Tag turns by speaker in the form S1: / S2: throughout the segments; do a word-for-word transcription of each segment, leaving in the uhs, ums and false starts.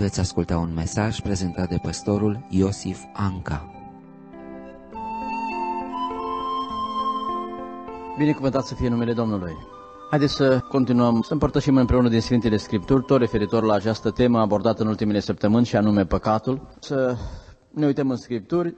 S1: Veți asculta un mesaj prezentat de păstorul Iosif Anca.
S2: Binecuvântat să fie numele Domnului. Haideți să continuăm să împărtășim împreună din Sfintele Scripturi, tot referitor la această temă abordată în ultimele săptămâni, și anume păcatul. Să ne uităm în Scripturi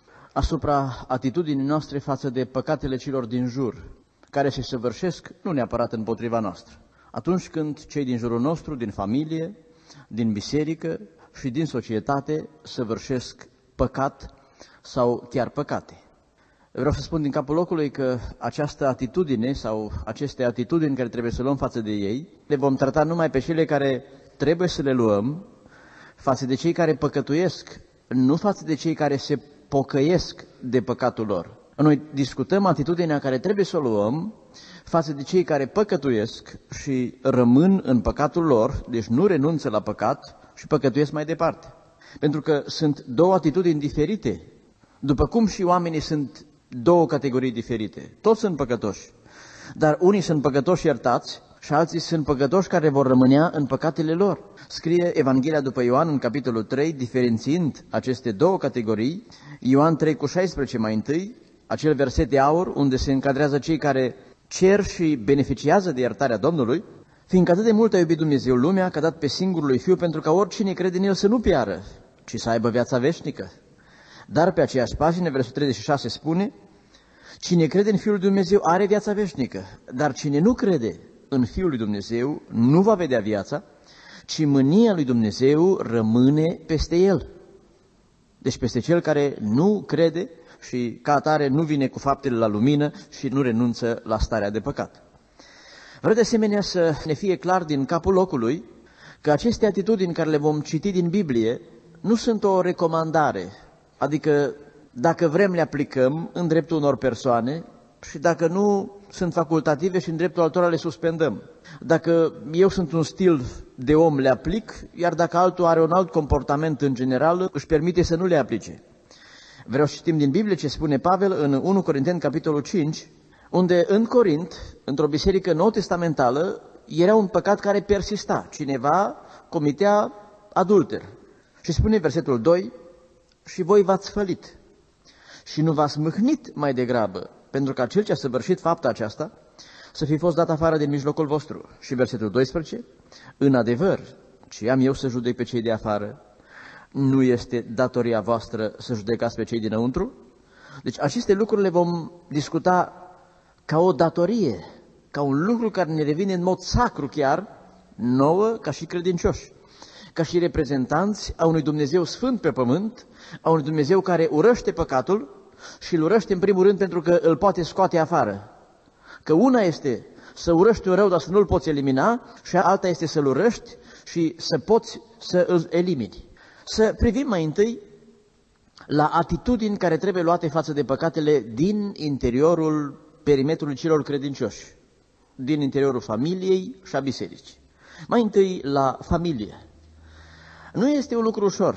S2: asupra atitudinii noastre față de păcatele celor din jur, care se săvârșesc nu neapărat împotriva noastră. Atunci când cei din jurul nostru, din familie, din biserică și din societate săvârșesc păcat sau chiar păcate. Vreau să spun din capul locului că această atitudine sau aceste atitudini care trebuie să luăm față de ei, le vom trata numai pe cele care trebuie să le luăm față de cei care păcătuiesc, nu față de cei care se pocăiesc de păcatul lor. Noi discutăm atitudinea care trebuie să o luăm față de cei care păcătuiesc și rămân în păcatul lor, deci nu renunță la păcat și păcătuiesc mai departe. Pentru că sunt două atitudini diferite, după cum și oamenii sunt două categorii diferite. Toți sunt păcătoși, dar unii sunt păcătoși iertați și alții sunt păcătoși care vor rămânea în păcatele lor. Scrie Evanghelia după Ioan în capitolul trei, diferențiind aceste două categorii, Ioan trei cu șaisprezece mai întâi, acel verset de aur unde se încadrează cei care cer și beneficiază de iertarea Domnului, fiindcă atât de mult a iubit Dumnezeu lumea că a dat pe singurul lui Fiu pentru ca oricine crede în El să nu piară, ci să aibă viața veșnică. Dar pe aceeași pagină, versetul treizeci și șase spune: cine crede în Fiul lui Dumnezeu are viața veșnică, dar cine nu crede în Fiul lui Dumnezeu nu va vedea viața, ci mânia lui Dumnezeu rămâne peste el. Deci peste cel care nu crede și ca atare nu vine cu faptele la lumină și nu renunță la starea de păcat. Vreau de asemenea să ne fie clar din capul locului că aceste atitudini care le vom citi din Biblie nu sunt o recomandare, adică dacă vrem le aplicăm în dreptul unor persoane și dacă nu sunt facultative și în dreptul altora le suspendăm. Dacă eu sunt un stil de om le aplic, iar dacă altul are un alt comportament în general își permite să nu le aplice. Vreau să citim din Biblie ce spune Pavel în unu Corinteni, capitolul cinci, unde în Corint, într-o biserică nou-testamentală, era un păcat care persista. Cineva comitea adulter. Și spune versetul doi: și voi v-ați fălit și nu v-ați mâhnit mai degrabă, pentru că cel ce a săvârșit fapta aceasta să fi fost dat afară din mijlocul vostru. Și versetul doisprezece: în adevăr, ce am eu să judec pe cei de afară, nu este datoria voastră să judecați pe cei dinăuntru? Deci aceste lucruri le vom discuta ca o datorie, ca un lucru care ne revine în mod sacru chiar, nouă ca și credincioși, ca și reprezentanți a unui Dumnezeu sfânt pe pământ, a unui Dumnezeu care urăște păcatul și îl urăște în primul rând pentru că îl poate scoate afară. Că una este să urăști un rău, dar să nu-l poți elimina, și alta este să-l urăști și să poți să îl elimini. Să privim mai întâi la atitudini care trebuie luate față de păcatele din interiorul perimetrului celor credincioși, din interiorul familiei și a bisericii. Mai întâi la familie. Nu este un lucru ușor,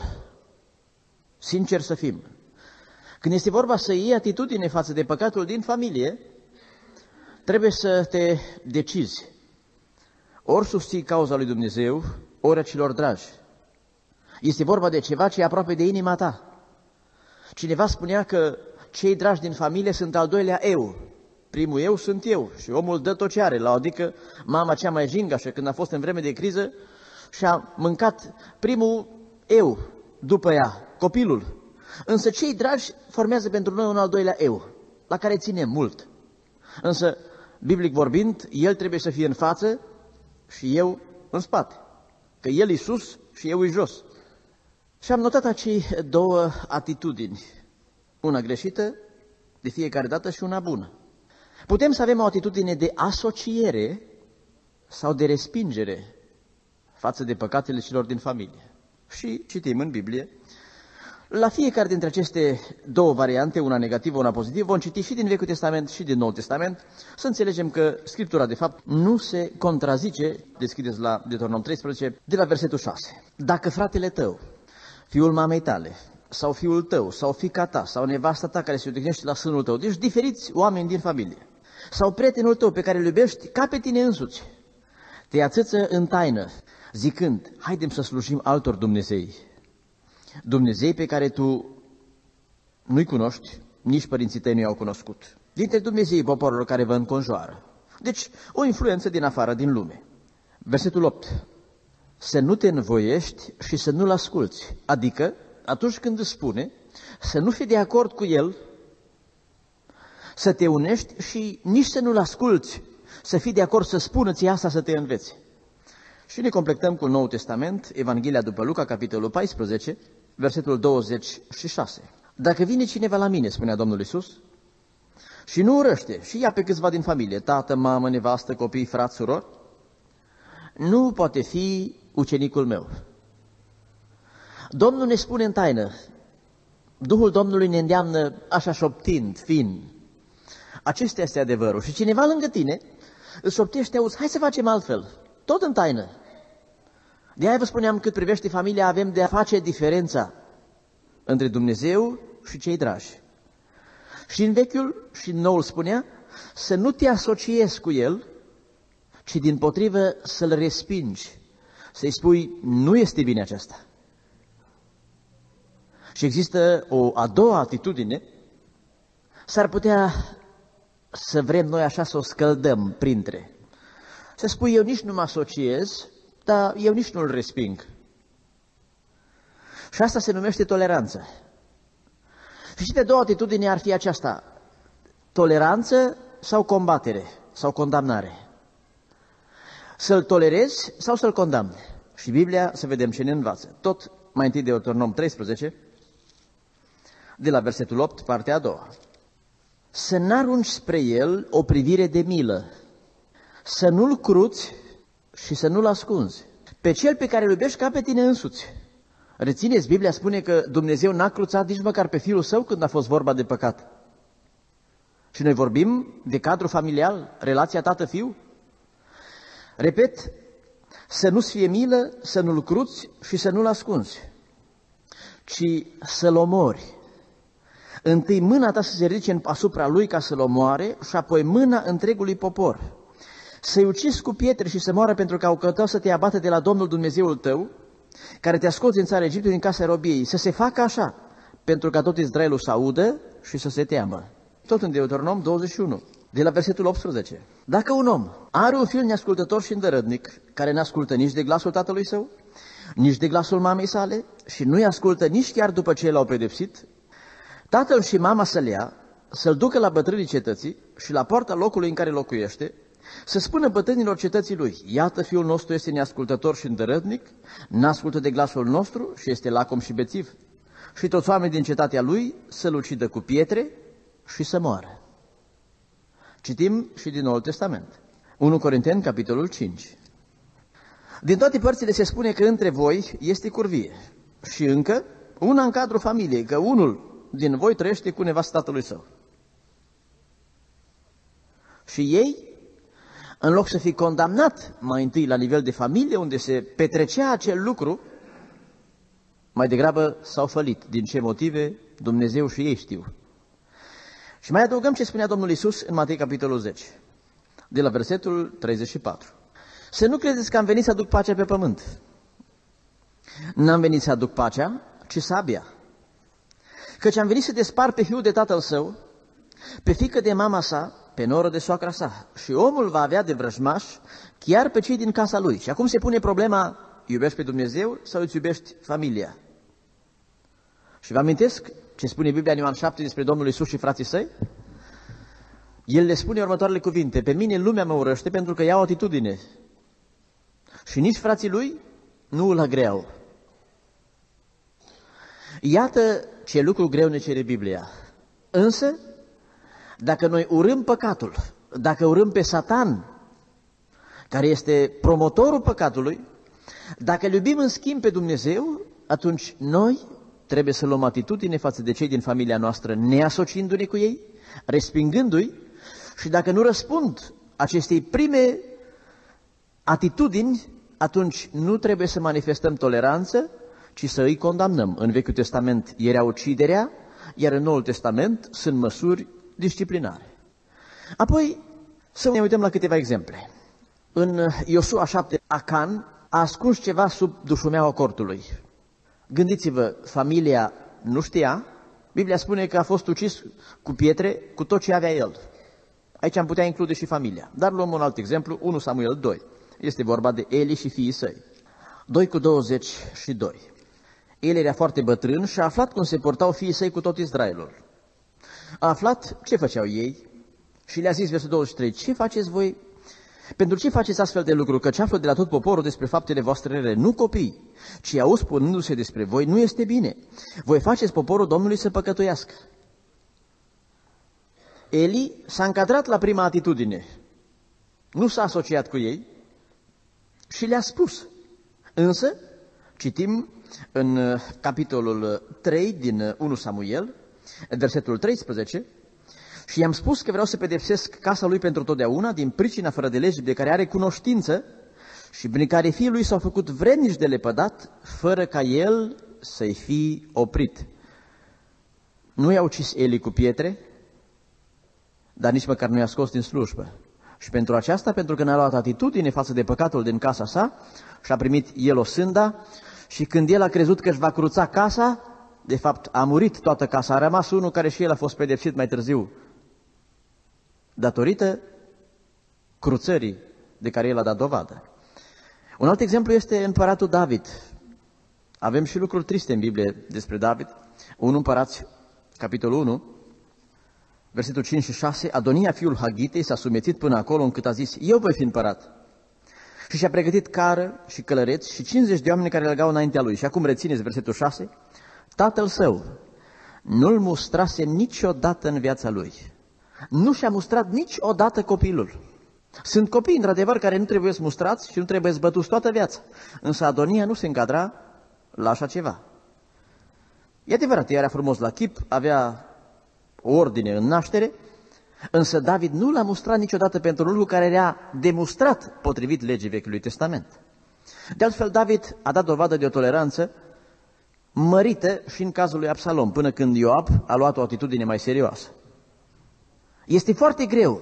S2: sincer să fim. Când este vorba să iei atitudine față de păcatul din familie, trebuie să te decizi. Ori susții cauza lui Dumnezeu, ori a celor dragi. Este vorba de ceva ce e aproape de inima ta. Cineva spunea că cei dragi din familie sunt al doilea eu. Primul eu sunt eu și omul dă tot ce are. La adică mama cea mai jingașă, când a fost în vreme de criză, și-a mâncat primul eu după ea, copilul. Însă cei dragi formează pentru noi un al doilea eu, la care ținem mult. Însă, biblic vorbind, el trebuie să fie în față și eu în spate. Că el e sus și eu e jos. Și am notat acei două atitudini, una greșită de fiecare dată și una bună. Putem să avem o atitudine de asociere sau de respingere față de păcatele celor din familie. Și citim în Biblie, la fiecare dintre aceste două variante, una negativă, una pozitivă, vom citi și din Vechiul Testament și din Noul Testament, să înțelegem că Scriptura, de fapt, nu se contrazice. Deschideți la Deuteronom treisprezece, de la versetul șase. Dacă fratele tău, fiul mamei tale, sau fiul tău, sau fiica ta, sau nevasta ta care se odihnește la sânul tău, deci diferiți oameni din familie, sau prietenul tău pe care îl iubești ca pe tine însuți, te ațâță în taină, zicând, haidem să slujim altor Dumnezei, Dumnezei pe care tu nu-i cunoști, nici părinții tăi nu i-au cunoscut, dintre Dumnezeii poporilor care vă înconjoară. Deci, o influență din afară, din lume. Versetul opt. Să nu te învoiești și să nu-l asculți. Adică, atunci când îți spune, să nu fii de acord cu el, să te unești și nici să nu-l asculți, să fii de acord să spună ție asta, să te înveți. Și ne completăm cu Noul Testament, Evanghelia după Luca, capitolul paisprezece, versetul douăzeci și șase. Dacă vine cineva la mine, spunea Domnul Iisus, și nu urăște și ia pe câțiva din familie, tată, mamă, nevastă, copii, frați, surori, nu poate fi ucenicul meu. Domnul ne spune în taină, Duhul Domnului ne îndeamnă așa șoptind, fin. Acesta este adevărul. Și cineva lângă tine îți șoptește, auzi, hai să facem altfel, tot în taină. De aia vă spuneam, cât privește familia, avem de a face diferența între Dumnezeu și cei dragi. Și în Vechiul și în Noul spunea să nu te asociezi cu el, ci dimpotrivă să-l respingi, să-i spui, nu este bine aceasta. Și există o a doua atitudine, s-ar putea să vrem noi așa să o scăldăm printre. Să spui, eu nici nu mă asociez, dar eu nici nu-l resping. Și asta se numește toleranță. Și de două atitudini ar fi aceasta, toleranță sau combatere, sau condamnare. Să-l tolerezi sau să-l condamni. Și Biblia, să vedem ce ne învață. Tot mai întâi de Deuteronom treisprezece, de la versetul opt, partea a doua. Să n-arunci spre el o privire de milă, să nu-l cruți și să nu-l ascunzi. Pe cel pe care îl iubești ca pe tine însuți. Rețineți, Biblia spune că Dumnezeu n-a cruțat nici măcar pe Fiul Său când a fost vorba de păcat. Și noi vorbim de cadru familial, relația tată-fiu. Repet, să nu-ți fie milă, să nu-l cruți și să nu-l ascunzi, ci să-l omori. Întâi mâna ta să se ridice asupra lui ca să-l omoare și apoi mâna întregului popor. Să-i ucizi cu pietre și să moară pentru că au căutat să te abată de la Domnul Dumnezeul tău, care te-a scos din țara Egiptului, din casa robiei, să se facă așa, pentru ca tot Israelul să audă și să se teamă. Tot în Deuteronom douăzeci și unu, de la versetul optsprezece. Dacă un om are un fiu neascultător și îndărătnic, care n-ascultă nici de glasul tatălui său, nici de glasul mamei sale și nu-i ascultă nici chiar după ce l-au pedepsit, tatăl și mama să-l ia, să-l ducă la bătrânii cetății și la poarta locului în care locuiește, să spună bătrânilor cetății lui, iată, fiul nostru este neascultător și îndărătnic, n-ascultă de glasul nostru și este lacom și bețiv. Și toți oamenii din cetatea lui să-l ucidă cu pietre și să moară. Citim și din Noul Testament. unu Corinteni, capitolul cinci. Din toate părțile se spune că între voi este curvie. Și încă una în cadrul familiei, că unul din voi trăiește cu nevasta tatălui său. Și ei, în loc să fi condamnat mai întâi la nivel de familie, unde se petrecea acel lucru, mai degrabă s-au fălit. Din ce motive? Dumnezeu și ei știu. Și mai adăugăm ce spunea Domnul Iisus în Matei, capitolul zece, de la versetul treizeci și patru. Să nu credeți că am venit să aduc pacea pe pământ. N-am venit să aduc pacea, ci sabia. Căci am venit să despar pe fiul de tatăl său, pe fiică de mama sa, pe noră de soacra sa. Și omul va avea de vrăjmaș chiar pe cei din casa lui. Și acum se pune problema, iubești pe Dumnezeu sau îți iubești familia? Și vă amintesc ce spune Biblia în Ioan șapte despre Domnul Iisus și frații săi? El le spune următoarele cuvinte, pe mine lumea mă urăște pentru că iau atitudine. Și nici frații lui nu îl agreau. Iată ce lucru greu ne cere Biblia. Însă, dacă noi urâm păcatul, dacă urâm pe Satan, care este promotorul păcatului, dacă îl iubim în schimb pe Dumnezeu, atunci noi trebuie să luăm atitudine față de cei din familia noastră, neasociindu-ne cu ei, respingându-i, și dacă nu răspund acestei prime atitudini, atunci nu trebuie să manifestăm toleranță, ci să îi condamnăm. În Vechiul Testament era uciderea, iar în Noul Testament sunt măsuri disciplinare. Apoi să ne uităm la câteva exemple. În Iosua șapte, Acan a ascuns ceva sub dușumeaua cortului. Gândiți-vă, familia nu știa, Biblia spune că a fost ucis cu pietre cu tot ce avea el. Aici am putea include și familia. Dar luăm un alt exemplu, unu Samuel doi. Este vorba de Eli și fiii săi. doi cu douăzeci și doi. Eli era foarte bătrân și a aflat cum se portau fiii săi cu tot Israelul. A aflat ce făceau ei și le-a zis, versetul douăzeci și trei, ce faceți voi? Pentru ce faceți astfel de lucruri? Căci află de la tot poporul despre faptele voastre rele, nu copii, ci auzi spunându-se despre voi, nu este bine. Voi faceți poporul Domnului să păcătuiască. Eli s-a încadrat la prima atitudine, nu s-a asociat cu ei și le-a spus. Însă, citim în capitolul trei din unu Samuel, versetul treisprezece, și i-am spus că vreau să pedepsesc casa lui pentru totdeauna din pricina fără de legi de care are cunoștință și prin care fiii lui s-au făcut vrednici de lepădat, fără ca el să-i fi oprit. Nu i-a ucis Eli cu pietre, dar nici măcar nu i-a scos din slujbă. Și pentru aceasta, pentru că n-a luat atitudine față de păcatul din casa sa și a primit el o sânda, și când el a crezut că își va cruța casa, de fapt a murit toată casa, a rămas unul care și el a fost pedepsit mai târziu, datorită cruțării de care el a dat dovadă. Un alt exemplu este împăratul David. Avem și lucruri triste în Biblie despre David. unu Împărați, capitolul unu, versetul cinci și șase, Adonia, fiul Hagitei, s-a sumețit până acolo încât a zis, eu voi fi împărat. Și și-a pregătit cară și călăreți și cincizeci de oameni care alergau înaintea lui. Și acum rețineți versetul șase, tatăl său nu-l mustrase niciodată în viața lui. Nu și-a mustrat niciodată copilul. Sunt copii, într-adevăr, care nu trebuie să mustrați și nu trebuie să bătuți toată viața. Însă Adonia nu se încadra la așa ceva. E adevărat, ea era frumos la chip, avea o ordine în naștere, însă David nu l-a mustrat niciodată pentru un lucru care era demustrat potrivit legii Vechiului Testament. De altfel, David a dat dovadă de o toleranță mărită și în cazul lui Absalom, până când Ioab a luat o atitudine mai serioasă. Este foarte greu,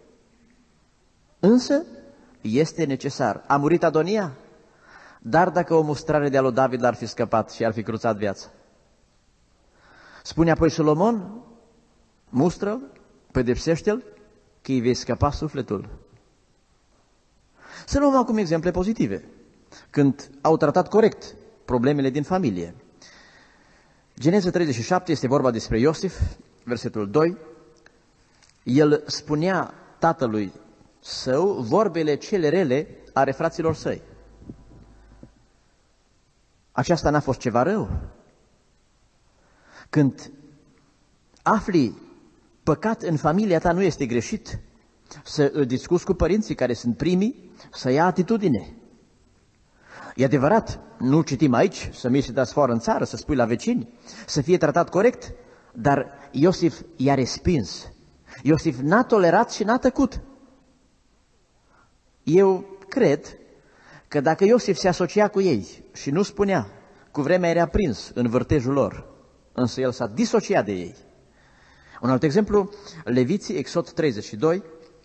S2: însă este necesar. A murit Adonia? Dar dacă o mustrare de-a lui David ar fi scăpat și ar fi cruțat viața. Spune apoi Solomon, mustră-l, pedepsește-l, că îi vei scăpa sufletul. Să luăm acum exemple pozitive, când au tratat corect problemele din familie. Geneza treizeci și șapte este vorba despre Iosif, versetul doi. El spunea tatălui său vorbele cele rele ale fraților săi. Aceasta n-a fost ceva rău. Când afli păcat în familia ta, nu este greșit să îl discuți cu părinții care sunt primii, să ia atitudine. E adevărat, nu citim aici să mergi să dați foară în țară, să spui la vecini, să fie tratat corect, dar Iosif i-a respins. Iosif n-a tolerat și n-a tăcut. Eu cred că dacă Iosif se asocia cu ei și nu spunea, cu vremea era prins în vârtejul lor, însă el s-a disociat de ei. Un alt exemplu, Leviții, Exod treizeci și doi,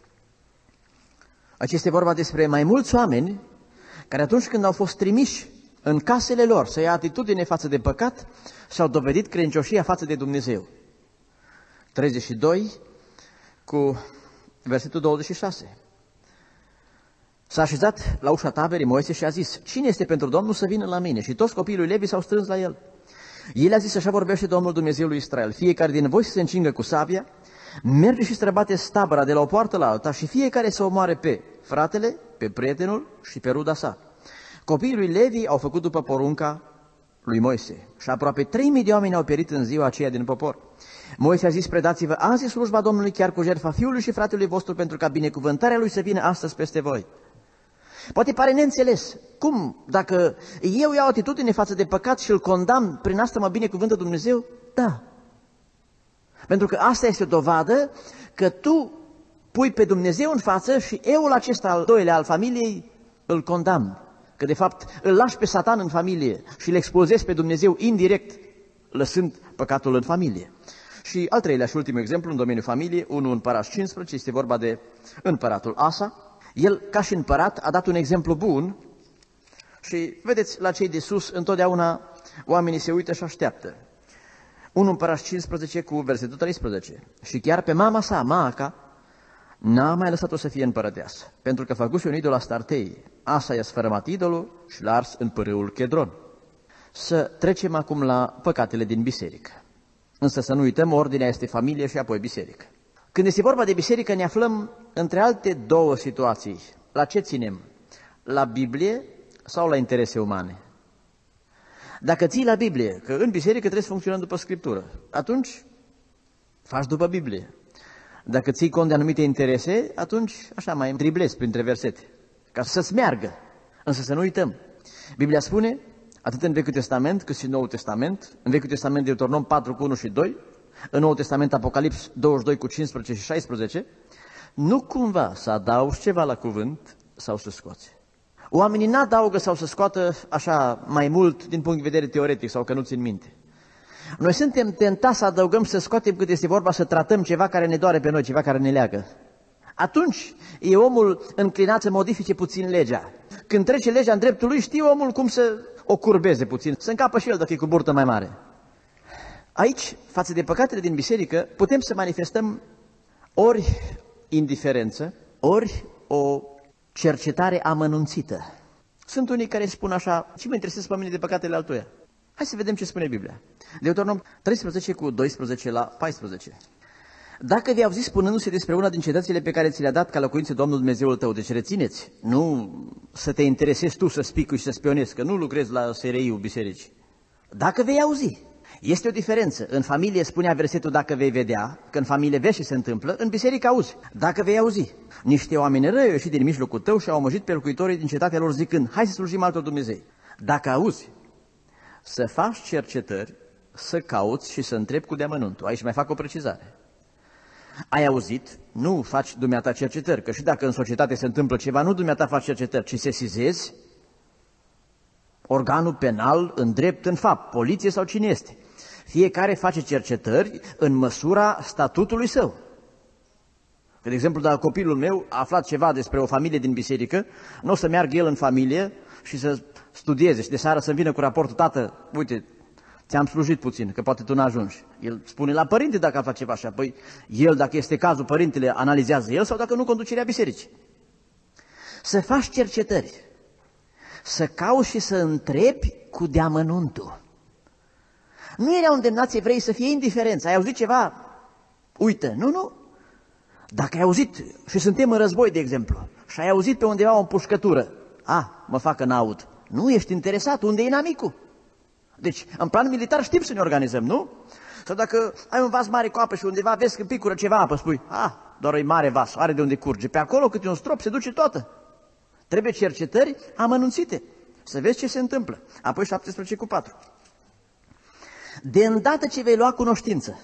S2: aici este vorba despre mai mulți oameni care atunci când au fost trimiși în casele lor să ia atitudine față de păcat, și-au dovedit credincioșia față de Dumnezeu. treizeci și doi cu versetul douăzeci și șase. S-a așezat la ușa taberii Moise și a zis, cine este pentru Domnul să vină la mine? Și toți copiii lui Levi s-au strâns la el. El a zis, așa vorbește Domnul Dumnezeul lui Israel, fiecare din voi să se încingă cu sabia, merge și străbate stabăra de la o poartă la alta și fiecare să omoare pe fratele, pe prietenul și pe ruda sa. Copiii lui Levi au făcut după porunca lui Moise și aproape trei mii de oameni au perit în ziua aceea din popor. Moise a zis, predați-vă azi slujba Domnului chiar cu jertfa fiului și fratelui vostru pentru ca binecuvântarea lui să vină astăzi peste voi. Poate pare neînțeles. Cum? Dacă eu iau atitudine față de păcat și îl condamn, prin asta mă binecuvântă Dumnezeu? Da. Pentru că asta este o dovadă că tu pui pe Dumnezeu în față și eul acesta al doilea al familiei îl condamn. Că de fapt îl lași pe Satan în familie și îl expulzezi pe Dumnezeu indirect, lăsând păcatul în familie. Și al treilea și ultimul exemplu în domeniul familiei, unu Împărați cincisprezece, este vorba de împăratul Asa. El, ca și împărat, a dat un exemplu bun Și vedeți, la cei de sus, întotdeauna oamenii se uită și așteaptă. unu Împărați cincisprezece cu versetul treisprezece. Și chiar pe mama sa, Maaca, n-a mai lăsat-o să fie împărăteasă, pentru că făcuse un idol Astartei. Asa i-a sfărâmat idolul și l-a ars în pârâul Chedron. Să trecem acum la păcatele din biserică. Însă să nu uităm, ordinea este familie și apoi biserică. Când este vorba de biserică, ne aflăm între alte două situații. La ce ținem? La Biblie sau la interese umane? Dacă ții la Biblie, că în biserică trebuie să funcționăm după Scriptură, atunci faci după Biblie. Dacă ții cont de anumite interese, atunci așa mai driblezi printre versete, ca să-ți meargă. Însă să nu uităm, Biblia spune, atât în Vechiul Testament cât și în Noul Testament, în Vechiul Testament Deuteronom patru cu unu și doi, în Noul Testament Apocalips douăzeci și doi cu cincisprezece și șaisprezece, nu cumva să adaugi ceva la cuvânt sau să scoți. Oamenii n-adaugă sau să scoată așa mai mult din punct de vedere teoretic sau că nu țin minte. Noi suntem tentați să adăugăm și să scoatem cât este vorba să tratăm ceva care ne doare pe noi, ceva care ne leagă. Atunci e omul înclinat să modifice puțin legea. Când trece legea în dreptul lui, știe omul cum să o curbeze puțin, să încapă și el dacă e cu burtă mai mare. Aici, față de păcatele din biserică, putem să manifestăm ori indiferență, ori o cercetare amănunțită. Sunt unii care spun așa, ce mă interesează pe mine de păcatele altuia? Hai să vedem ce spune Biblia. Deuteronom treisprezece cu doisprezece la paisprezece. Dacă vei auzi spunându-se despre una din cetățile pe care ți le-a dat ca locuință Domnul Dumnezeul tău, deci rețineți, nu să te interesezi tu să spicui și să spionezi, că nu lucrezi la S R I-ul bisericii. Dacă vei auzi, este o diferență. În familie spunea versetul dacă vei vedea, că în familie vezi și se întâmplă, în biserică auzi. Dacă vei auzi, niște oameni răi au ieșit din mijlocul tău și au omorât pe locuitorii din cetatea lor zicând, hai să slujim altor Dumnezei. Dacă auzi, să faci cercetări, să cauți și să întrebi cu deamănuntul. Aici mai fac o precizare. Ai auzit? Nu faci dumneata cercetări, că și dacă în societate se întâmplă ceva, nu dumneata faci cercetări, ci sesizezi organul penal în drept, în fapt, poliție sau cine este. Fiecare face cercetări în măsura statutului său. Că, de exemplu, dacă copilul meu a aflat ceva despre o familie din biserică, nu o să meargă el în familie și să studieze și de seară să vină cu raportul, tată, uite, ți-am slujit puțin, că poate tu n-ajungi. El spune la părinte dacă a face ceva așa. Păi el, dacă este cazul, părintele analizează el sau dacă nu, conducerea bisericii. Să faci cercetări, să cauți și să întrebi cu deamănuntul. Nu erau îndemnați evreii să fie indiferenți. Ai auzit ceva? Uită. Nu, nu. Dacă ai auzit, și suntem în război, de exemplu, și ai auzit pe undeva o împușcătură, a, mă fac că n-aud. Nu ești interesat, unde e inamicul? Deci, în plan militar știm să ne organizăm, nu? Sau dacă ai un vas mare cu apă și undeva vezi că picură ceva apă, spui, a, doar e mare vas, are de unde curge. Pe acolo câte un strop se duce toată. Trebuie cercetări amănunțite, să vezi ce se întâmplă. Apoi șaptesprezece cu patru. De îndată ce vei lua cunoștință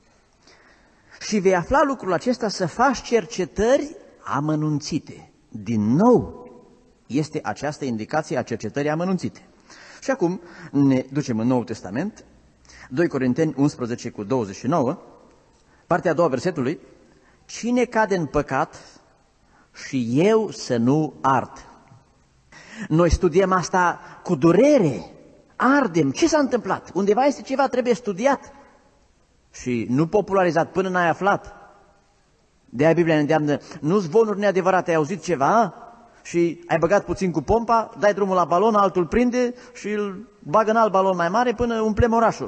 S2: și vei afla lucrul acesta, să faci cercetări amănunțite. Din nou, este această indicație a cercetării amănunțite. Și acum ne ducem în Noul Testament, doi Corinteni unsprezece cu douăzeci și nouă, partea a doua versetului, cine cade în păcat și eu să nu ard. Noi studiem asta cu durere, ardem. Ce s-a întâmplat? Undeva este ceva, trebuie studiat și nu popularizat până n-ai aflat. De-aia Biblia ne îndeamnă, nu zvonuri neadevărate, ai auzit ceva și ai băgat puțin cu pompa, dai drumul la balon, altul prinde și îl bagă în alt balon mai mare până umplem orașul.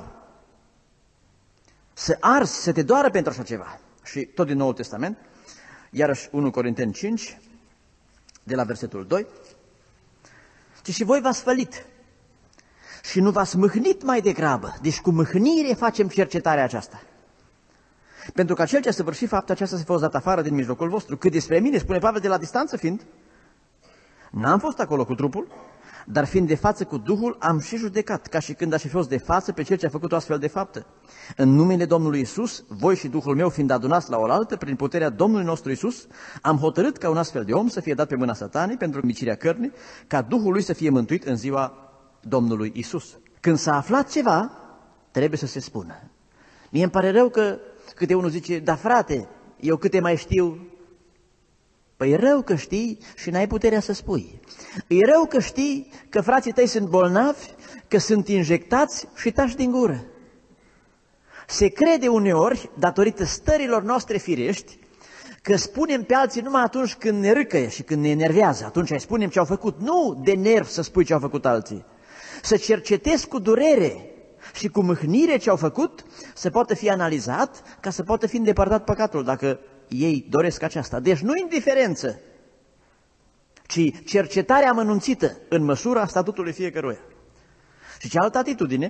S2: Să arzi, să te doară pentru așa ceva. Și tot din Noul Testament, iarăși unu Corinteni cinci, de la versetul doi, ci și voi v-ați fălit și nu v-ați mâhnit mai degrabă. Deci cu mâhnire facem cercetarea aceasta. Pentru că cel ce a săvârșit fapta aceasta să fie dat afară din mijlocul vostru. Cât despre mine, spune Pavel, de la distanță fiind, n-am fost acolo cu trupul, dar fiind de față cu Duhul, am și judecat, ca și când aș fi fost de față pe cel ce a făcut o astfel de faptă. În numele Domnului Iisus, voi și Duhul meu fiind adunați la oaltă, prin puterea Domnului nostru Iisus, am hotărât ca un astfel de om să fie dat pe mâna Satanei pentru micirea cărnii, ca Duhul lui să fie mântuit în ziua Domnului Iisus. Când s-a aflat ceva, trebuie să se spună. Mie îmi pare rău că câte unul zice, da frate, eu câte mai știu,
S3: Păi rău că știi și n-ai puterea să spui. E rău că știi că frații tăi sunt bolnavi, că sunt injectați și tași din gură. Se crede uneori, datorită stărilor noastre firești, că spunem pe alții numai atunci când ne râcăie și când ne enervează. Atunci îi spunem ce au făcut. Nu de nerv să spui ce au făcut alții. Să cercetezi cu durere și cu mâhnire ce au făcut, să poată fi analizat, ca să poată fi îndepărtat păcatul, dacă ei doresc aceasta. Deci nu indiferență, ci cercetarea amănunțită în măsura statutului fiecăruia. Și cealaltă atitudine,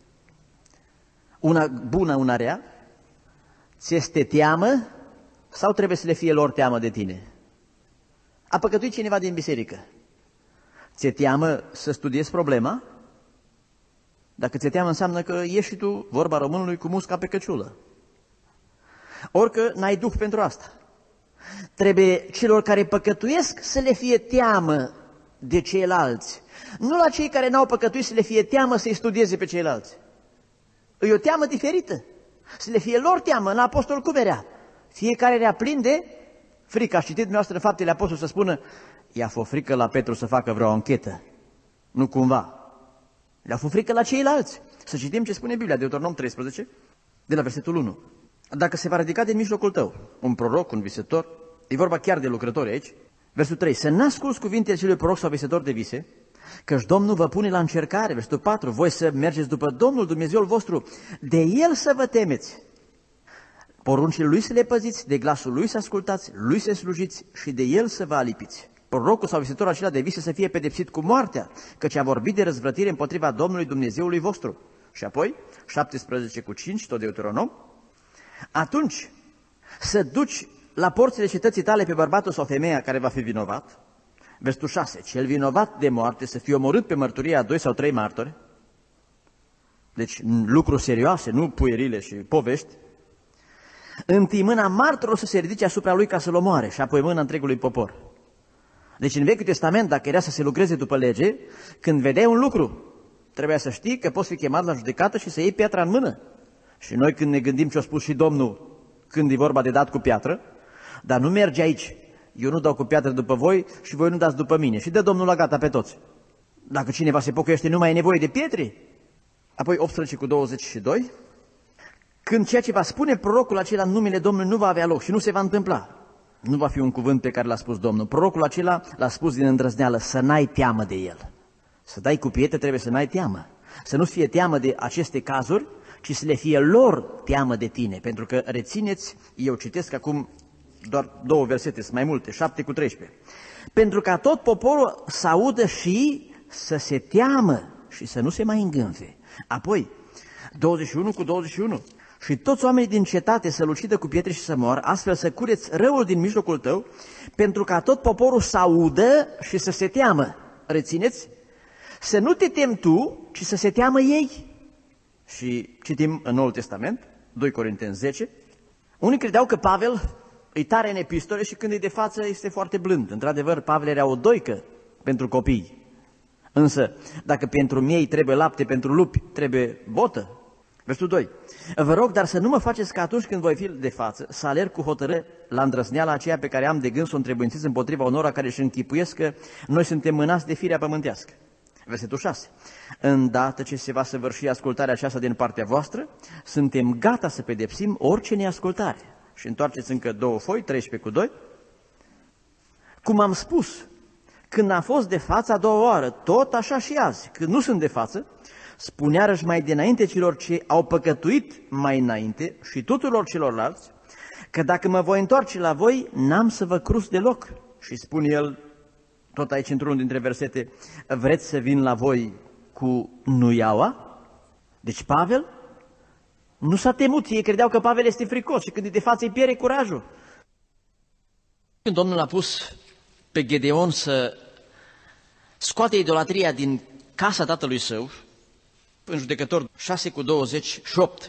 S3: una bună, una rea, ți este teamă sau trebuie să le fie lor teamă de tine? A păcătuit cineva din biserică. Ți-e teamă să studiezi problema? Dacă ți-e teamă înseamnă că ieși și tu, vorba românului, cu musca pe căciulă. Orică n-ai duh pentru asta. Trebuie celor care păcătuiesc să le fie teamă de ceilalți. Nu la cei care n-au păcătuit să le fie teamă să-i studieze pe ceilalți. E o teamă diferită. Să le fie lor teamă. La apostol cum era? Fiecare era plin de frică. Ați citit dumneavoastră în Faptele Apostolului să spună, i-a fost frică la Petru să facă vreo anchetă. Nu cumva. Le-a fost frică la ceilalți. Să citim ce spune Biblia, Deuteronom treisprezece, de la versetul unu. Dacă se va ridica din mijlocul tău un proroc, un visător, e vorba chiar de lucrători aici, versetul trei, să n-asculți cuvintele celui proroc sau visător de vise, căci Domnul vă pune la încercare, versetul patru, voi să mergeți după Domnul Dumnezeul vostru, de El să vă temeți, poruncile Lui să le păziți, de glasul Lui să ascultați, Lui să slujiți și de El să vă alipiți. Prorocul sau visătorul acela de vise să fie pedepsit cu moartea, căci a vorbit de răzvrătire împotriva Domnului Dumnezeului vostru. Și apoi, șaptesprezece cu cinci, tot Deuteronom, atunci să duci la porțile cetății tale pe bărbatul sau femeia care va fi vinovat. Versetul șase, cel vinovat de moarte să fie omorât pe mărturia a doi sau trei martori. Deci lucruri serioase, nu puierile și povești. Întâi mâna martorului să se ridice asupra lui ca să-l omoare și apoi mâna întregului popor. Deci în Vechiul Testament, dacă era să se lucreze după lege, când vedeai un lucru, trebuia să știi că poți fi chemat la judecată și să iei piatra în mână. Și noi când ne gândim ce a spus și Domnul când e vorba de dat cu piatră, dar nu merge aici. Eu nu dau cu piatră după voi și voi nu dați după mine. Și dă Domnul la gata pe toți. Dacă cineva se pocăiește, nu mai e nevoie de pietre. Apoi optsprezece cu douăzeci și doi. Când ceea ce va spune prorocul acela în numele Domnului nu va avea loc și nu se va întâmpla. Nu va fi un cuvânt pe care l-a spus Domnul. Prorocul acela l-a spus din îndrăzneală, să n-ai teamă de el. Să dai cu pietre trebuie să n-ai teamă. Să nu fie teamă de aceste cazuri, ci să le fie lor teamă de tine. Pentru că, rețineți, eu citesc acum doar două versete, sunt mai multe, șapte cu treisprezece. Pentru ca tot poporul să audă și să se teamă și să nu se mai îngânfe. Apoi, douăzeci și unu cu douăzeci și unu. Și toți oamenii din cetate să-l ucidă cu pietre și să moară, astfel să cureți răul din mijlocul tău, pentru ca tot poporul să audă și să se teamă. Rețineți? Să nu te temi tu, ci să se teamă ei. Și citim în Noul Testament, doi Corinteni zece, unii credeau că Pavel îi tare în epistole și când e de față este foarte blând. Într-adevăr, Pavel era o doică pentru copii. Însă, dacă pentru miei trebuie lapte, pentru lupi trebuie botă. Versetul doi. Vă rog, dar să nu mă faceți ca atunci când voi fi de față, să alerg cu hotărâre la îndrăzneala aceea pe care am de gând să o întrebuințez împotriva onora care își închipuiesc că noi suntem mânați de firea pământească. Versetul șase. Îndată ce se va săvârși ascultarea aceasta din partea voastră, suntem gata să pedepsim orice neascultare. Și întoarceți încă două foi, treisprezece cu doi. Cum am spus, când am fost de față a doua oară, tot așa și azi, când nu sunt de față, spuneară-și mai dinainte celor ce au păcătuit mai înainte și tuturor celorlalți, că dacă mă voi întoarce la voi, n-am să vă cruz deloc. Și spune el, tot aici într-unul dintre versete, vreți să vin la voi cu nuiaua? Deci Pavel nu s-a temut, ei credeau că Pavel este fricos și când e de față îi pierde curajul. Când Domnul a pus pe Gedeon să scoate idolatria din casa tatălui său, în Judecător șase cu douăzeci și opt.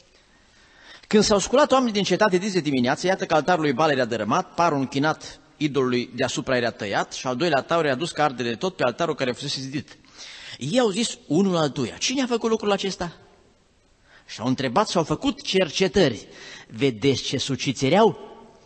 S3: Când s-au sculat oamenii din cetate de zi de dimineață, iată că altarul lui Baal era dărâmat, parul închinat idolului deasupra era tăiat și al doilea taur era dus ca arde de tot pe altarul care fusese zidit. Ei au zis unul altuia, cine a făcut lucrul acesta? Și au întrebat, s-au făcut cercetări. Vedeți ce suciți erau?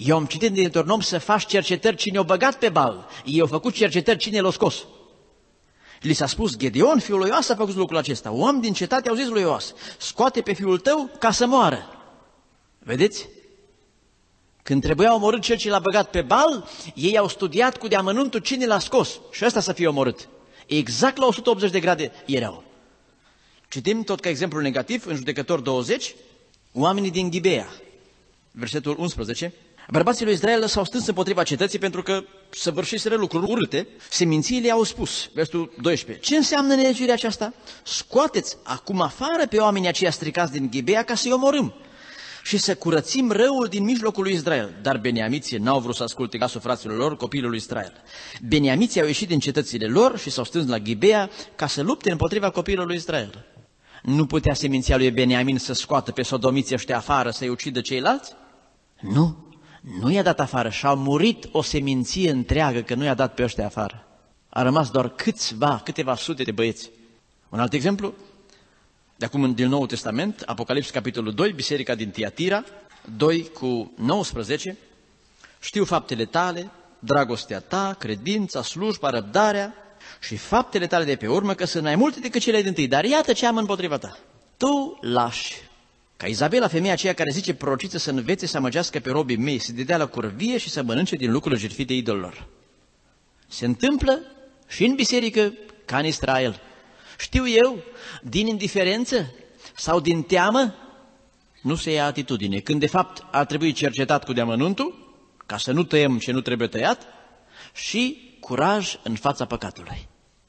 S3: Eu am citit din Deuteronom să faci cercetări cine o băgat pe Baal. Ei au făcut cercetări cine l-a scos. Li s-a spus, Gedeon, fiul lui Ioas, a făcut lucrul acesta. Oameni din cetate au zis lui Ioas, scoate pe fiul tău ca să moară. Vedeți? Când trebuia omorât cel ce l-a băgat pe Baal, ei au studiat cu deamănuntul cine l-a scos și ăsta să fie omorât. Exact la o sută optzeci de grade erau. Citim tot ca exemplu negativ în Judecători douăzeci, oamenii din Ghibea, versetul unsprezece. Bărbații lui Israel s-au strâns împotriva cetății pentru că săvârșiseră lucruri urâte. Semințiile au spus, versetul doisprezece, ce înseamnă nelegiuirea aceasta? Scoateți acum afară pe oamenii aceia stricați din Ghibea ca să-i omorâm și să curățim răul din mijlocul lui Israel. Dar beniamiții n-au vrut să asculte glasul fraților lor, copiilor lui Israel. Beniamiții au ieșit din cetățile lor și s-au strâns la Ghibea ca să lupte împotriva copiilor lui Israel. Nu putea seminția lui Beniamin să scoată pe sodomiții ăștia afară, să-i ucidă ceilalți? Nu, nu i-a dat afară și a murit o seminție întreagă că nu i-a dat pe ăștia afară. A rămas doar câțiva, câteva sute de băieți. Un alt exemplu, de acum din Noul Testament, Apocalips, capitolul doi, biserica din Tiatira, doi cu nouăsprezece, știu faptele tale, dragostea ta, credința, slujba, răbdarea și faptele tale de pe urmă, că sunt mai multe decât cele dintâi, dar iată ce am împotriva ta. Tu lași ca Izabela, femeia aceea care zice prorociță, să învețe să amăgească pe robii mei, să dedea la curvie și să mănânce din lucrurile jertfite idolilor. Se întâmplă și în biserică ca în Israel. Știu eu, din indiferență sau din teamă, nu se ia atitudine, când de fapt ar trebui cercetat cu deamănuntul, ca să nu tăiem ce nu trebuie tăiat, și curaj în fața păcatului.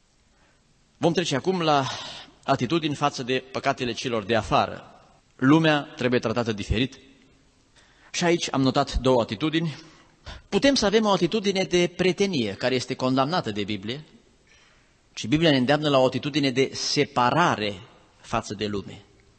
S3: Vom trece acum la atitudini față de păcatele celor de afară. Lumea trebuie tratată diferit. Și aici am notat două atitudini. Putem să avem o atitudine de pretenie, care este condamnată de Biblie, și Biblia ne îndeamnă la o atitudine de separare față de lume.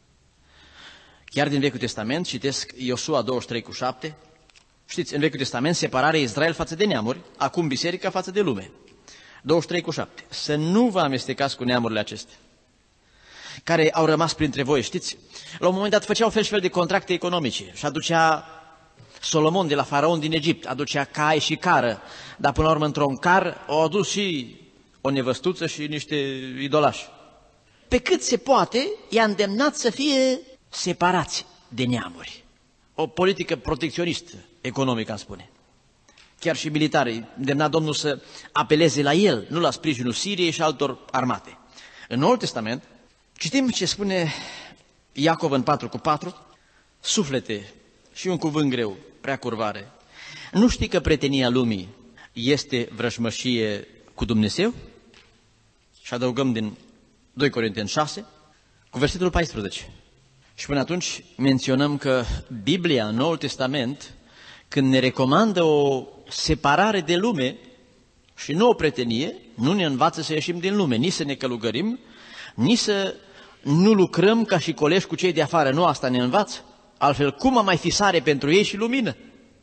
S3: Chiar din Vechiul Testament, citesc Iosua douăzeci și trei cu șapte, știți, în Vechiul Testament, separarea Israel față de neamuri, acum biserica față de lume. douăzeci și trei cu șapte. Să nu vă amestecați cu neamurile acestea, care au rămas printre voi, știți? La un moment dat făceau fel și fel de contracte economice și aducea Solomon de la faraon din Egipt, aducea cai și cară, dar până la urmă într-un car au adus și o nevăstuță și niște idolași. Pe cât se poate, i-a îndemnat să fie separați de neamuri. O politică protecționistă, economică, am spune. Chiar și militarii, îndemna Domnul să apeleze la el, nu la sprijinul Siriei și altor armate. În Noul Testament, citim ce spune Iacov în patru cu patru, suflete, și un cuvânt greu, prea curvare, nu știi că pretenia lumii este vrăjmășie cu Dumnezeu? Și adăugăm din doi Corinteni șase, cu versetul paisprezece. Și până atunci menționăm că Biblia în Noul Testament, când ne recomandă o separare de lume și nu o pretenie, nu ne învață să ieșim din lume, nici să ne călugărim, nici să nu lucrăm ca și colegi cu cei de afară. Nu asta ne învață. Altfel, cum am mai fi sare pentru ei și lumină?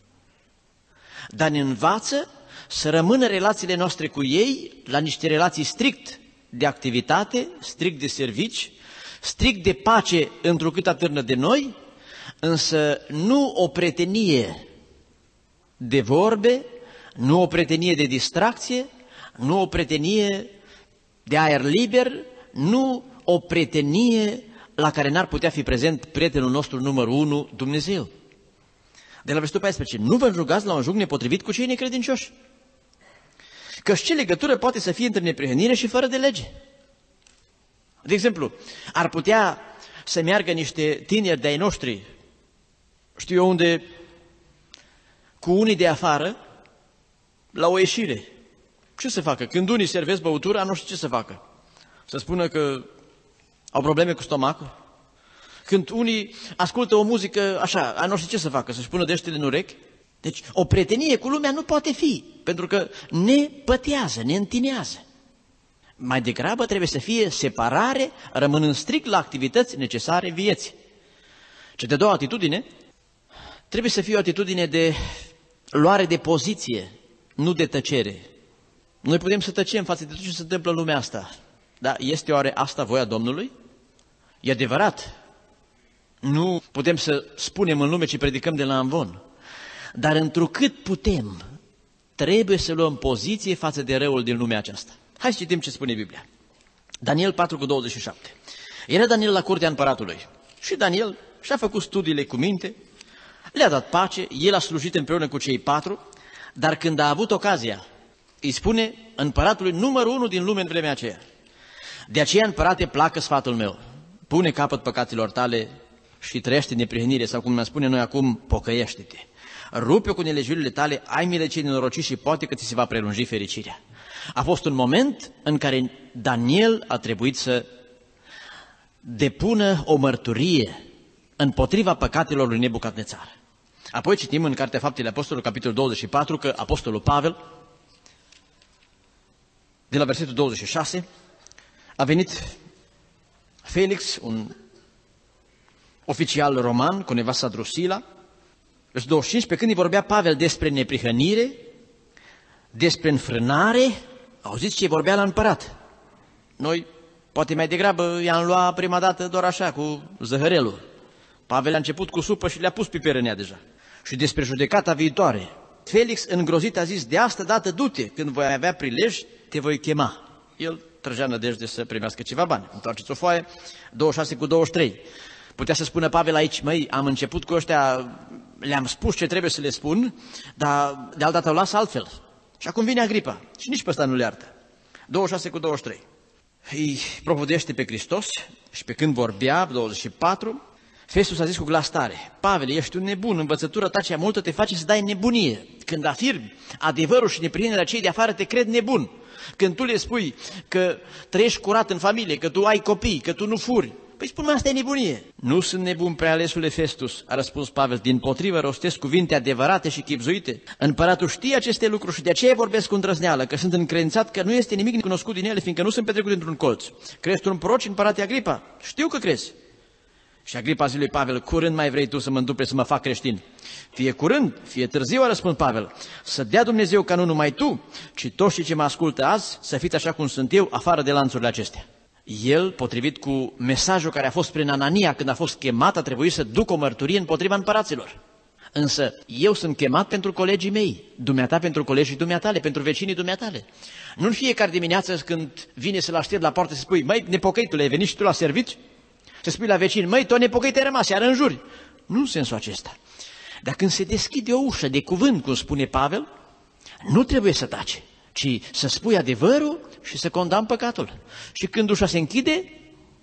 S3: Dar ne învață să rămână relațiile noastre cu ei la niște relații strict de activitate, strict de servici, strict de pace întrucât atârnă de noi, însă nu o pretenie de vorbe, nu o pretenie de distracție, nu o pretenie de aer liber, nu o pretenie la care n-ar putea fi prezent prietenul nostru numărul unu, Dumnezeu. De la versetul paisprezece, nu vă rugați la un juc nepotrivit cu cei necredincioși, căci ce legătură poate să fie între neprihănire și fără de lege? De exemplu, ar putea să meargă niște tineri de-ai noștri, știu eu unde, cu unii de afară, la o ieșire. Ce să facă? Când unii servesc băutura, nu știu ce să facă. Să spună că au probleme cu stomacul. Când unii ascultă o muzică așa, nu știu ce să facă, să-și pună deștele în urechi. Deci o prietenie cu lumea nu poate fi, pentru că ne pătează, ne întinează. Mai degrabă trebuie să fie separare, rămânând strict la activități necesare vieții. Cea de-a doua atitudine trebuie să fie o atitudine de luare de poziție, nu de tăcere. Noi putem să tăcem față de tot ce se întâmplă în lumea asta. Dar este oare asta voia Domnului? E adevărat. Nu putem să spunem în lume ce predicăm de la amvon. dar întrucât putem, trebuie să luăm poziție față de răul din lumea aceasta. Hai să citim ce spune Biblia. Daniel patru cu douăzeci și șapte. Era Daniel la curtea împăratului și Daniel și-a făcut studiile cu minte, le-a dat pace, el a slujit împreună cu cei patru, dar când a avut ocazia, îi spune împăratului numărul unu din lume în vremea aceea: de aceea, împărate, placă sfatul meu, pune capăt păcatilor tale și trăiește neprihănire, sau cum ne spune noi acum, pocăiește-te. Rupe-o cu nelegiurile tale, ai milă cei nenorociți și poate că ți se va prelungi fericirea. A fost un moment în care Daniel a trebuit să depună o mărturie împotriva păcatelor lui Nebucadnețar. Apoi citim în Cartea Faptele Apostolului, capitolul douăzeci și patru, că apostolul Pavel, de la versetul douăzeci și șase, a venit Felix, un oficial roman, cu nevasta Drusila, versetul douăzeci și cinci, pe când îi vorbea Pavel despre neprihănire, despre înfrânare, auziți ce vorbea la împărat. Noi, poate mai degrabă, i-am luat prima dată doar așa, cu zăhărelul. Pavel a început cu supă și le-a pus piper în ea deja. Și despre judecata viitoare. Felix, îngrozit, a zis: de asta dată du-te, când voi avea prilej, te voi chema. El trăgea nădejde să primească ceva bani. Întoarceți o foaie, douăzeci și șase cu douăzeci și trei. Putea să spună Pavel aici: măi, am început cu ăștia, le-am spus ce trebuie să le spun, dar de altă dată o las altfel. Și acum vine Agripa și nici pe ăsta nu le iartă. douăzeci și șase cu douăzeci și trei. Îi propovăduiește pe Hristos și pe când vorbea, douăzeci și patru, Festus a zis cu glas tare: Pavel, ești un nebun, învățătura ta cea multă te face să dai nebunie. Când afirmi adevărul și neprihănirea cei de afară, te cred nebun. Când tu le spui că trăiești curat în familie, că tu ai copii, că tu nu furi, păi spune-mă, asta e nebunie. Nu sunt nebun, prealesule Festus, a răspuns Pavel, dimpotrivă rostesc cuvinte adevărate și chibzuite. Împăratul știe aceste lucruri și de aceea vorbesc cu îndrăzneală, că sunt încredințat că nu este nimic cunoscut din ele, fiindcă nu sunt petrecut într-un colț. Crezi tu în proroci, împărate Agripa? Știu că crezi. Și Agripa zis lui Pavel: curând mai vrei tu să mă înduple să mă fac creștin? Fie curând, fie târziu, a răspuns Pavel, să dea Dumnezeu ca nu numai tu, ci toți cei ce mă ascultă azi să fiți așa cum sunt eu, afară de lanțurile acestea. El, potrivit cu mesajul care a fost prin Anania când a fost chemat, a trebuit să ducă o mărturie împotriva împăraților. Însă eu sunt chemat pentru colegii mei, dumneata pentru colegii dumneatale, pentru vecinii dumneatale. Nu în fiecare dimineață când vine să-l aștept la poartă să spui: măi, nepocăitule, ai venit și tu la serviciu? Să spui la vecin: măi, tot nepocăit ai rămas, iar înjuri. Nu în sensul acesta. Dar când se deschide o ușă de cuvânt, cum spune Pavel, nu trebuie să taci, ci să spui adevărul și să condamni păcatul. Și când ușa se închide,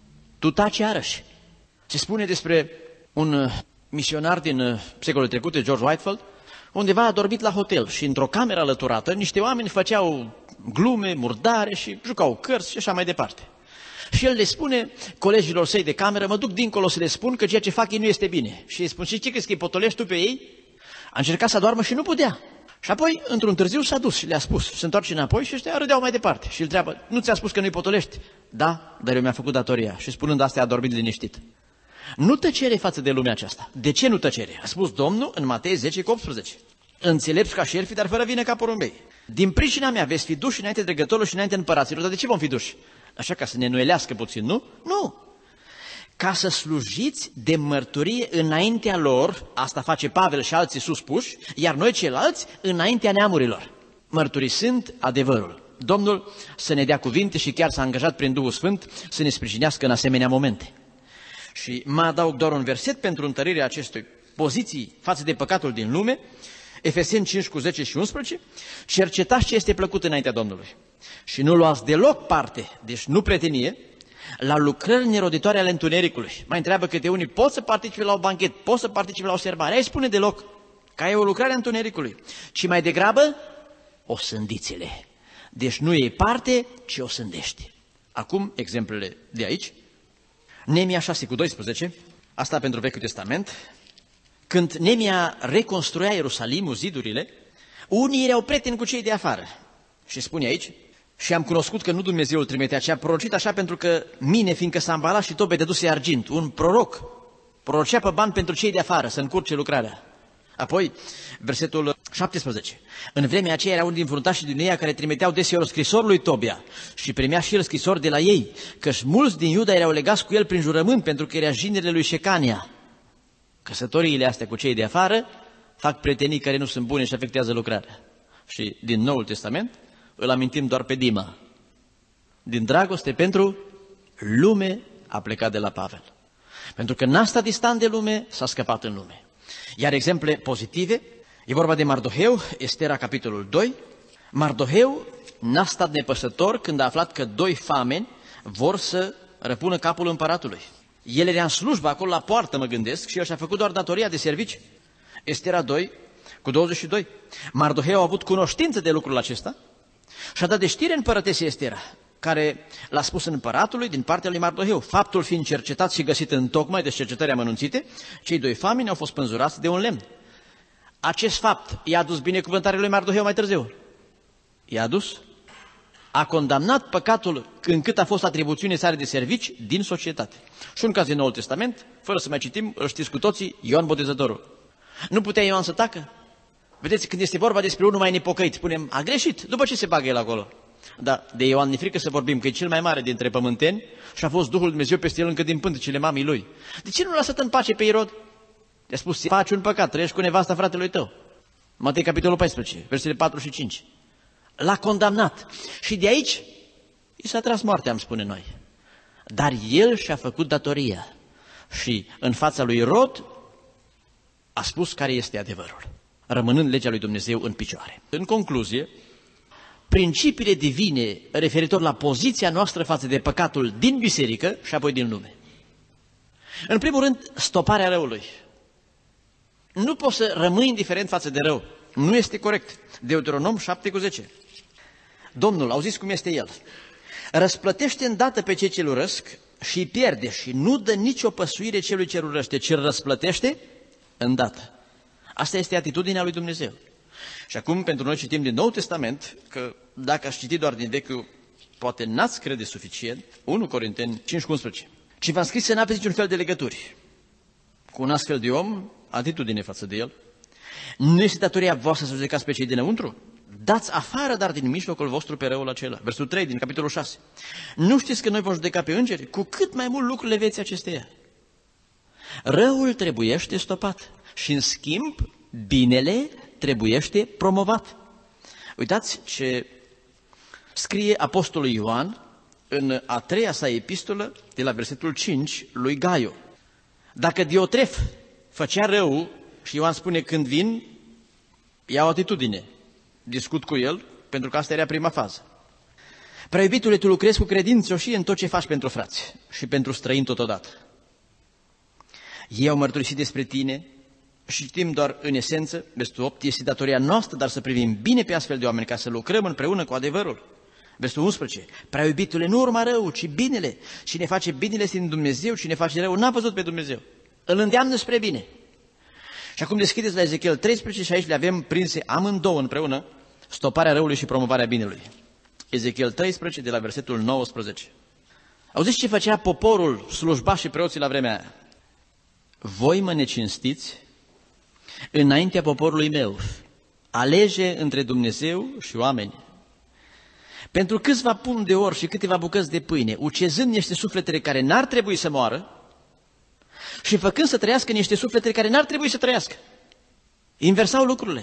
S3: tu taci iarăși. Se spune despre un misionar din secolul trecut, George Whitefield, undeva a dormit la hotel și într-o cameră alăturată niște oameni făceau glume, murdare și jucau cărți și așa mai departe. Și el le spune colegilor săi de cameră: mă duc dincolo să le spun că ceea ce fac ei nu este bine. Și îi spun: și ce crezi, că îi potolești tu pe ei? A încercat să adoarmă și nu putea. Și apoi, într-un târziu, s-a dus și le-a spus. Se întoarce înapoi și ăștia râdeau mai departe. Și îl întreabă: nu ți-a spus că nu-i potolești? Da, dar eu mi-am făcut datoria. Și spunând asta, a dormit liniștit. Nu tăcere față de lumea aceasta. De ce nu tăcere? A spus Domnul în Matei zece cu optsprezece. Înțelepți ca șerfii, dar fără vină ca porumbei. Din pricina mea veți fi duși înainte dregătorului și înainte împăraților. Dar de ce vom fi duși? Așa, ca să ne nuilească puțin, nu? Nu! Ca să slujiți de mărturie înaintea lor, asta face Pavel și alții suspuși, iar noi ceilalți înaintea neamurilor, mărturisind adevărul. Domnul să ne dea cuvinte și chiar s-a angajat prin Duhul Sfânt să ne sprijinească în asemenea momente. Și mă adaug doar un verset pentru întărirea acestei poziții față de păcatul din lume, Efeseni cinci cu zece și unsprezece, cercetați ce este plăcut înaintea Domnului și nu luați deloc parte, deci nu pretenie, la lucrări neroditoare ale întunericului. Mai întreabă câte unii: pot să participe la un banchet, pot să participe la o serbare? Ai spune deloc că e o lucrare a întunericului, ci mai degrabă o sândiți-le. Deci nu iei parte, ci o sândești. Acum exemplele de aici. Neemia șase cu doisprezece, asta pentru Vechiul Testament. Când Neemia reconstruia Ierusalimul, zidurile, unii erau prieteni cu cei de afară. Și spune aici: și am cunoscut că nu Dumnezeu îl trimitea, ci a prorocit așa pentru că mine, fiindcă s-a îmbalat și Tobe dăduse argint, un proroc, prorocea pe bani pentru cei de afară, să încurce lucrarea. Apoi, versetul șaptesprezece. În vremea aceea era unul din fruntașii din ei care trimiteau deseori scrisori lui Tobia și primea și el scrisori de la ei, căci mulți din Iuda erau legați cu el prin jurământ pentru că era jinerile lui Șecania. Căsătoriile astea cu cei de afară fac prietenii care nu sunt bune și afectează lucrarea. Și din Noul Testament îl amintim doar pe Dima. Din dragoste pentru lume a plecat de la Pavel. Pentru că n-a stat distant de lume, s-a scăpat în lume. Iar exemple pozitive, e vorba de Mardoheu, Estera, capitolul doi. Mardoheu n-a stat nepăsător când a aflat că doi fameni vor să răpună capul împăratului. El era în slujbă acolo la poartă, mă gândesc, și el și-a făcut doar datoria de servici. Estera doi, cu douăzeci și doi. Mardoheu a avut cunoștință de lucrul acesta și a dat de știre împărătesei Estera, care l-a spus împăratului din partea lui Mardoheu. Faptul fiind cercetat și găsit întocmai de cercetări amănunțite, cei doi fameni au fost spânzurați de un lemn. Acest fapt i-a adus binecuvântarea lui Mardoheu mai târziu. I-a adus? A condamnat păcatul încât a fost atribuțiune sale de servici din societate. Și un caz din Noul Testament, fără să mai citim, îl știți cu toții, Ioan Botezătorul. Nu putea Ioan să tacă? Vedeți, când este vorba despre unul mai nepocăit, spunem, a greșit, după ce se bagă el acolo? Dar de Ioan ne frică să vorbim, că e cel mai mare dintre pământeni și a fost Duhul lui Dumnezeu peste el încă din pântecele mamei lui. De ce nu l-a lăsat în pace pe Irod? I-a spus, faci un păcat, trăiești cu nevasta fratelui tău. Matei, capitolul paisprezece, versetele patru și cinci. L-a condamnat și de aici i s-a tras moartea, am spune noi. Dar el și-a făcut datoria și în fața lui Irod a spus care este adevărul, rămânând legea lui Dumnezeu în picioare. În concluzie, principiile divine referitor la poziția noastră față de păcatul din biserică și apoi din lume. În primul rând, stoparea răului. Nu poți să rămâi indiferent față de rău. Nu este corect. Deuteronom șapte cu zece. Domnul, au zis cum este el. Răsplătește îndată pe cei ce-l urăsc și îi pierde și nu dă nicio păsuire celui ce-l urăște, ci îl răsplătește îndată. Asta este atitudinea lui Dumnezeu. Și acum pentru noi citim din Nou Testament, că dacă aș citi doar din Vechiul, poate n-ați crede suficient, unu Corinteni cinci cu unsprezece. Ci v-am scris să n-aveți niciun fel de legături cu un astfel de om, atitudine față de el. Nu este datoria voastră să judecați pe cei dinăuntru? Dați afară, dar din mijlocul vostru pe răul acela. Versul trei din capitolul șase. Nu știți că noi vom judeca pe îngeri? Cu cât mai mult lucrurile veți acesteia. Răul trebuiește stopat și, în schimb, binele trebuiește promovat. Uitați ce scrie apostolul Ioan în a treia sa epistolă, de la versetul cinci, lui Gaiu. Dacă Diotref făcea rău, și Ioan spune când vin, iau atitudine, discut cu el, pentru că asta era prima fază. Prea iubitule, tu lucrezi cu credincioșie în tot ce faci pentru frați și pentru străini totodată. Ei au mărturisit despre tine și știm doar în esență, versetul opt, este datoria noastră, dar să privim bine pe astfel de oameni, ca să lucrăm împreună cu adevărul. Versetul unsprezece, prea iubitule, nu urma rău, ci binele. Cine face binele este din Dumnezeu, cine face rău n-a văzut pe Dumnezeu. Îl îndeamnă spre bine. Și acum deschideți la Ezechiel treisprezece și aici le avem prinse amândouă împreună, stoparea răului și promovarea binelui. Ezechiel treisprezece, de la versetul nouăsprezece. Auziți ce făcea poporul, slujbași și preoții la vremea aia? Voi mă necinstiți înaintea poporului meu, alege între Dumnezeu și oameni. Pentru câțiva pumni de ori și câteva bucăți de pâine, ucezând niște sufletele care n-ar trebui să moară și făcând să trăiască niște sufletele care n-ar trebui să trăiască. Inversau lucrurile.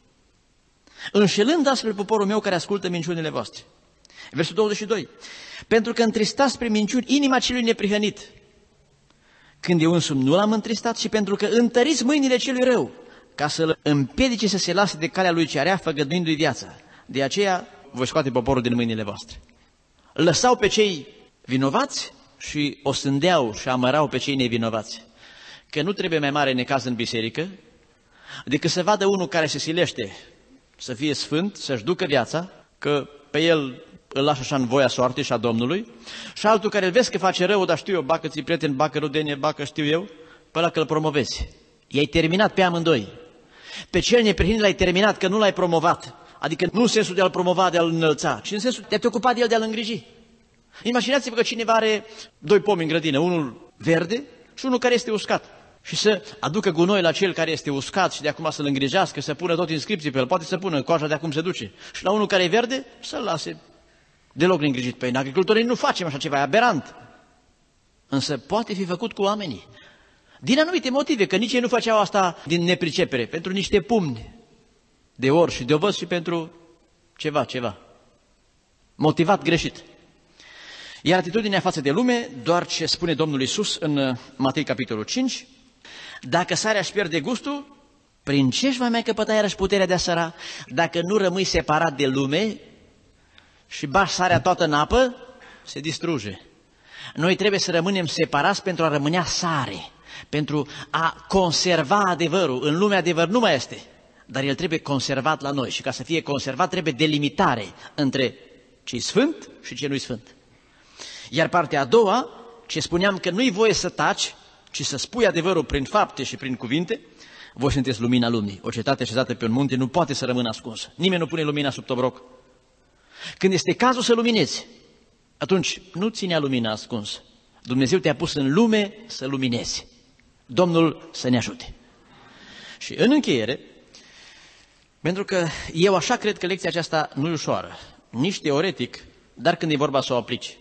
S3: Înșelând astfel poporul meu care ascultă minciunile voastre. Versul douăzeci și doi. Pentru că întristați prin minciuni inima celui neprihănit, când eu însumi nu l-am întristat, și pentru că întăriți mâinile celui rău, ca să-l împiedice să se lase de calea lui ce rea, făgăduindu-i viața. De aceea voi scoate poporul din mâinile voastre. Lăsau pe cei vinovați și o sândeau și amărau pe cei nevinovați. Că nu trebuie mai mare necaz în biserică decât să vadă unul care se silește să fie sfânt, să-și ducă viața, că pe el îl lași așa în voia soartei și a Domnului, și altul care îl vezi că face rău, dar știu eu, bacă ți prieten, bacă rudenie, bacă știu eu, pe ăla că îl promovezi. I-ai terminat pe amândoi. Pe cel neprihănit l-ai terminat, că nu l-ai promovat. Adică nu în sensul de a-l promova, de a-l înălța, ci în sensul de a te ocupa de el, de a-l îngriji. Imaginați-vă că cineva are doi pomi în grădină, unul verde și unul care este uscat. Și să aducă gunoi la cel care este uscat și de acum să-l îngrijească, să pună tot inscripții pe el, poate să pună coaja de acum se duce. Și la unul care e verde, să-l lase deloc neîngrijit. Păi în agricultorii nu facem așa ceva, e aberant. Însă poate fi făcut cu oamenii. Din anumite motive, că nici ei nu făceau asta din nepricepere, pentru niște pumni de ori și de ovăz și pentru ceva, ceva. Motivat greșit. Iar atitudinea față de lume, doar ce spune Domnul Iisus în Matei capitolul cinci, dacă sarea își pierde gustul, prin ce își va mai căpăta iarăși puterea de a săra? Dacă nu rămâi separat de lume și bași sarea toată în apă, se distruge. Noi trebuie să rămânem separați pentru a rămâne sare, pentru a conserva adevărul. În lume adevăr nu mai este, dar el trebuie conservat la noi și ca să fie conservat trebuie delimitare între ce-i sfânt și ce nu-i sfânt. Iar partea a doua, ce spuneam că nu-i voie să taci, ci să spui adevărul prin fapte și prin cuvinte, voi sunteți lumina lumii. O cetate așezată pe un munte nu poate să rămână ascunsă. Nimeni nu pune lumina sub tobroc. Când este cazul să luminezi, atunci nu ținea lumina ascunsă. Dumnezeu te-a pus în lume să luminezi. Domnul să ne ajute. Și în încheiere, pentru că eu așa cred că lecția aceasta nu e ușoară, nici teoretic, dar când e vorba să o aplici.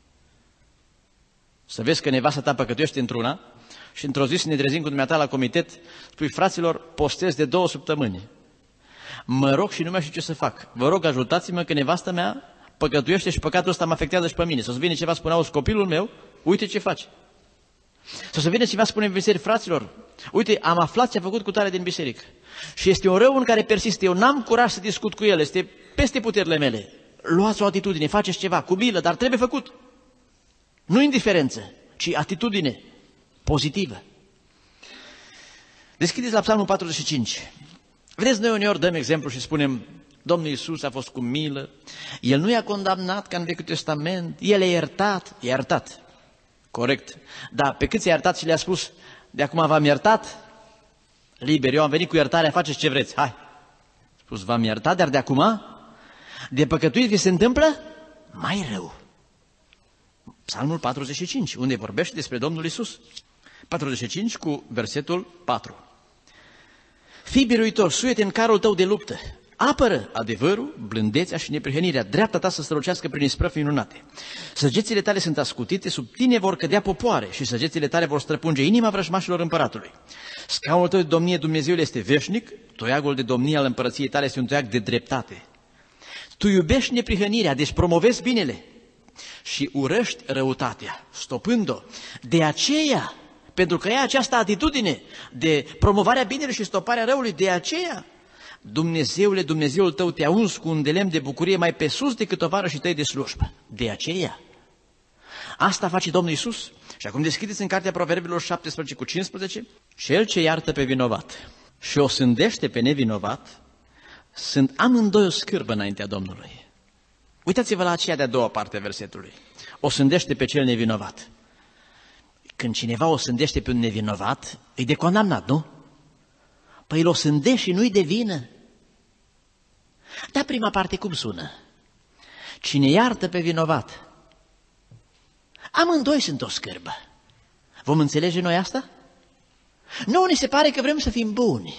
S3: Să vezi că nevasta ta păcătuiește într-una și într-o zi să ne trezim cu dumneata la comitet, spui, fraților, postez de două săptămâni. Mă rog și nu mai știu ce să fac. Vă rog, ajutați-mă că nevasta mea păcătuiește și păcatul ăsta mă afectează și pe mine. Să-ți vine ceva, spune, auzi, copilul meu, uite ce face. Sau să vină ceva, spune în biserică, fraților, uite, am aflat ce a făcut cu tare din biserică. Și este un rău în care persistă. Eu n-am curaj să discut cu el, este peste puterile mele. Luați o atitudine, faceți ceva, cu milă, dar trebuie făcut. Nu indiferență, ci atitudine pozitivă. Deschideți la Psalmul patruzeci și cinci. Vedeți, noi uneori dăm exemplu și spunem, Domnul Iisus a fost cu milă, El nu i-a condamnat ca în Vechiul Testament, El i-a iertat, i-a iertat. Corect. Dar pe cât i-a iertat și le-a spus, de acum v-am iertat, liber, eu am venit cu iertarea, faceți ce vreți, hai. A spus, v-am iertat, dar de acum, de păcătuit vi se întâmplă mai rău. Psalmul patruzeci și cinci, unde vorbește despre Domnul Iisus. patruzeci și cinci cu versetul patru. Fii biruitor, suie-te în carul tău de luptă, apără adevărul, blândețea și neprihănirea, dreapta ta să strălucească prin isprăvi minunate. Săgețile tale sunt ascutite, sub tine vor cădea popoare și săgețile tale vor străpunge inima vrăjmașilor împăratului. Scaunul tău de domnie, Dumnezeul, este veșnic, toiagul de domnie al împărăției tale este un toiag de dreptate. Tu iubești neprihănirea, deci promovezi binele și urăști răutatea, stopând-o. De aceea, pentru că ai această atitudine de promovarea binelui și stoparea răului, de aceea, Dumnezeule, Dumnezeul tău te-a uns cu un de lemn de bucurie mai pe sus decât tovarășii tăi de slujbă. De aceea, asta face Domnul Iisus. Și acum deschideți în cartea Proverbilor șaptesprezece cu cincisprezece, cel ce iartă pe vinovat și o sândește pe nevinovat, sunt amândoi o scârbă înaintea Domnului. Uitați-vă la aceea de-a doua parte a versetului. O sândește pe cel nevinovat. Când cineva o sândește pe un nevinovat, îi de condamnat, nu? Păi îl o sândește și nu-i de vină. Dar prima parte cum sună? Cine iartă pe vinovat, amândoi sunt o scârbă. Vom înțelege noi asta? Nu, ni se pare că vrem să fim buni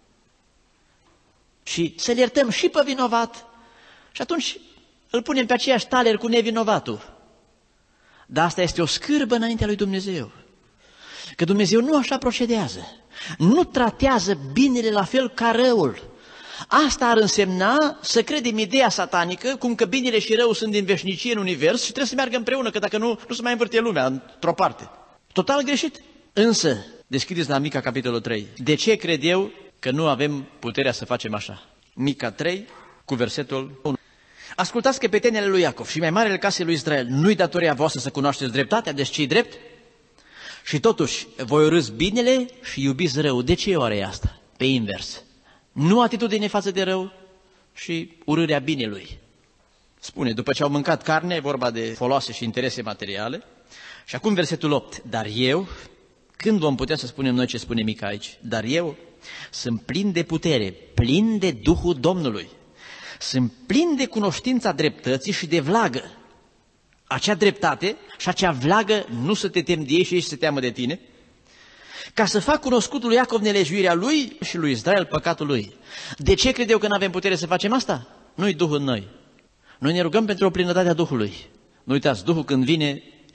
S3: și să-l iertăm și pe vinovat și atunci îl punem pe aceeași taler cu nevinovatul. Dar asta este o scârbă înaintea lui Dumnezeu. Că Dumnezeu nu așa procedează. Nu tratează binele la fel ca răul. Asta ar însemna să credem ideea satanică, cum că binele și răul sunt din veșnicie în univers și trebuie să meargă împreună, că dacă nu, nu se mai învârte lumea într-o parte. Total greșit. Însă, deschideți la Mica, capitolul trei. De ce cred eu că nu avem puterea să facem așa? Mica trei, cu versetul unu. Ascultați căpetenile lui Iacov și mai marele casei lui Israel, nu-i datoria voastră să cunoașteți dreptatea, deci ce-i drept? Și totuși, voi urâți binele și iubiți rău. De ce oare e asta? Pe invers. Nu atitudine față de rău și urârea binelui. Spune, după ce au mâncat carne, e vorba de foloase și interese materiale. Și acum versetul opt. Dar eu, când vom putea să spunem noi ce spune Mica aici? Dar eu sunt plin de putere, plin de Duhul Domnului. Sunt plin de cunoștința dreptății și de vlagă. Acea dreptate și acea vlagă nu să te temi de ei și ei să se teamă de tine, ca să fac cunoscut lui Iacov nelejuirea lui și lui Israel păcatul lui. De ce cred eu că nu avem putere să facem asta? Nu-i Duhul în noi. Noi ne rugăm pentru o plinătate a Duhului. Nu uitați, Duhul când vine,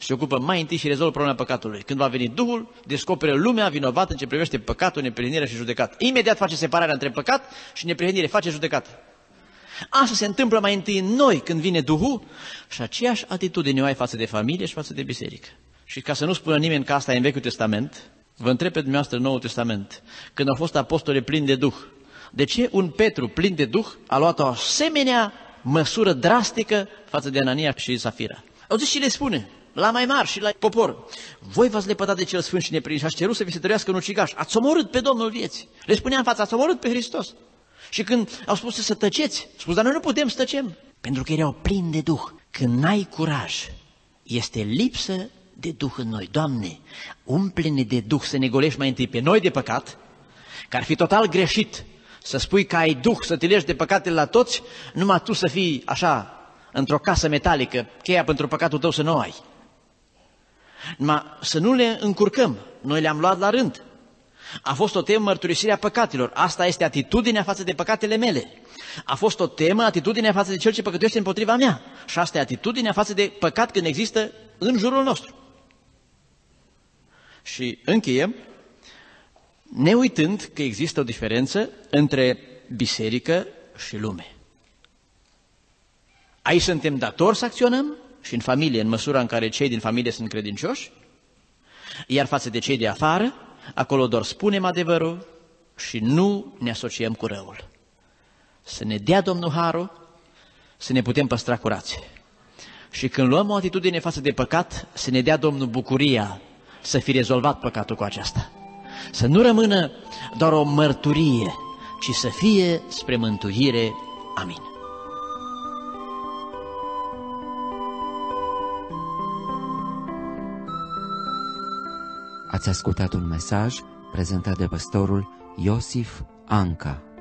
S3: și se ocupă mai întâi și rezolvă problema păcatului. Când va veni Duhul, descoperă lumea vinovată în ce privește păcatul, neprihănirea și judecată. Imediat face separarea între păcat și neprihănire, face judecată. Asta se întâmplă mai întâi în noi când vine Duhul și aceeași atitudine o ai față de familie și față de biserică. Și ca să nu spună nimeni că asta e în Vechiul Testament, vă întreb pe dumneavoastră în Noul Testament, când au fost apostole plini de Duh, de ce un Petru plin de Duh a luat o asemenea măsură drastică față de Anania și Safira? Au zis și le spune, la mai mari și la popor, voi v-ați lepădat de cel sfânt și neprins și ați cerut să vi se tărească un ucigaș, ați omorât pe Domnul vieții. Le spunea în față, ați omorât pe Hristos. Și când au spus să tăceți, spus, dar noi nu putem să tăcem, pentru că erau plini de Duh. Când n-ai curaj, este lipsă de Duh în noi. Doamne, umple-ne de Duh să ne golești mai întâi pe noi de păcat, că ar fi total greșit să spui că ai Duh, să te legi de păcatele la toți, numai tu să fii așa, într-o casă metalică, cheia pentru păcatul tău să nu o ai. Numai să nu le încurcăm, noi le-am luat la rând. A fost o temă mărturisirea păcatelor, asta este atitudinea față de păcatele mele. A fost o temă atitudinea față de cel ce păcătuiește împotriva mea. Și asta e atitudinea față de păcat când există în jurul nostru. Și încheiem, ne uitând că există o diferență între biserică și lume. Aici suntem datori să acționăm și în familie, în măsura în care cei din familie sunt credincioși, iar față de cei de afară, acolo doar spunem adevărul și nu ne asociem cu răul. Să ne dea Domnul harul, să ne putem păstra curați. Și când luăm o atitudine față de păcat, să ne dea Domnul bucuria să fi rezolvat păcatul cu aceasta. Să nu rămână doar o mărturie, ci să fie spre mântuire. Amin.
S1: Ați ascultat un mesaj prezentat de păstorul Iosif Anca.